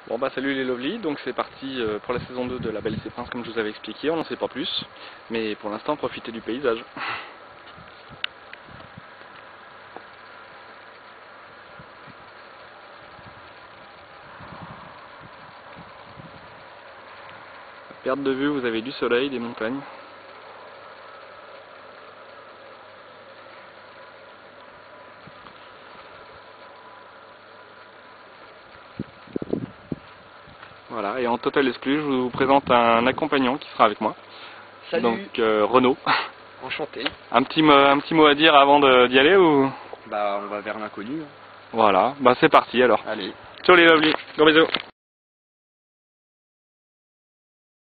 Bon bah salut les Lovely, donc c'est parti pour la saison 2 de La Belle et ses Princes comme je vous avais expliqué, on n'en sait pas plus, mais pour l'instant profitez du paysage. À perte de vue vous avez du soleil, des montagnes. Voilà, et en total exclu, je vous présente un accompagnant qui sera avec moi. Salut. Donc Renaud. Enchanté. Un petit mot à dire avant d'y aller ou? Bah on va vers l'inconnu. Voilà, bah c'est parti alors. Allez. Ciao les Lovely, gros bisous.